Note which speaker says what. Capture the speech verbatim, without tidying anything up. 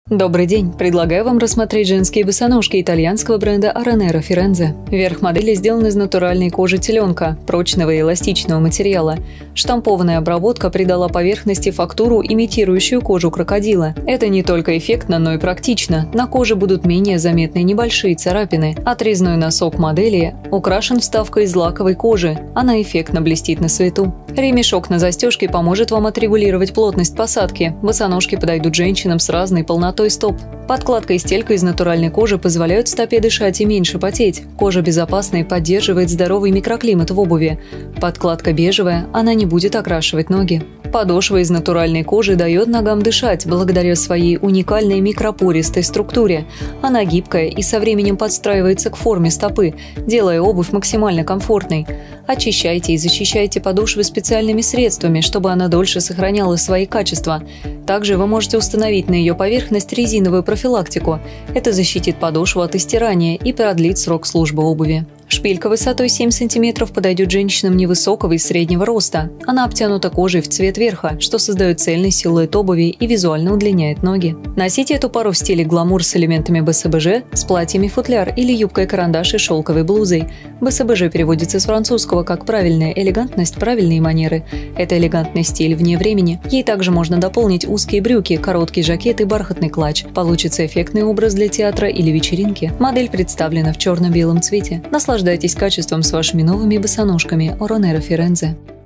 Speaker 1: Добрый день! Предлагаю вам рассмотреть женские босоножки итальянского бренда Aranero Firenze. Верх модели сделан из натуральной кожи теленка, прочного и эластичного материала. Штампованная обработка придала поверхности фактуру, имитирующую кожу крокодила. Это не только эффектно, но и практично. На коже будут менее заметны небольшие царапины. Отрезной носок модели украшен вставкой из лаковой кожи. Она эффектно блестит на свету. Ремешок на застежке поможет вам отрегулировать плотность посадки. Босоножки подойдут женщинам с разной полнотой стоп. Подкладка и стелька из натуральной кожи позволяют стопе дышать и меньше потеть. Кожа безопасна и поддерживает здоровый микроклимат в обуви. Подкладка бежевая, она не будет окрашивать ноги. Подошва из натуральной кожи дает ногам дышать благодаря своей уникальной микропористой структуре. Она гибкая и со временем подстраивается к форме стопы, делая обувь максимально комфортной. Очищайте и защищайте подошвы специальными средствами, чтобы она дольше сохраняла свои качества. Также вы можете установить на ее поверхность резиновую профилактику. Это защитит подошву от истирания и продлит срок службы обуви. Шпилька высотой семь сантиметров подойдет женщинам невысокого и среднего роста. Она обтянута кожей в цвет верха, что создает цельный силуэт обуви и визуально удлиняет ноги. Носите эту пару в стиле гламур с элементами бэ эс бэ жэ, с платьями-футляр или юбкой-карандаш и шелковой блузой. бэ эс бэ жэ переводится с французского как «правильная элегантность, правильные манеры». Это элегантный стиль вне времени. Ей также можно дополнить узкие брюки, короткий жакет и бархатный клатч. Получится эффектный образ для театра или вечеринки. Модель представлена в черно-белом цвете. Наслаждайтесь качеством с вашими новыми босоножками Aranero Firenze.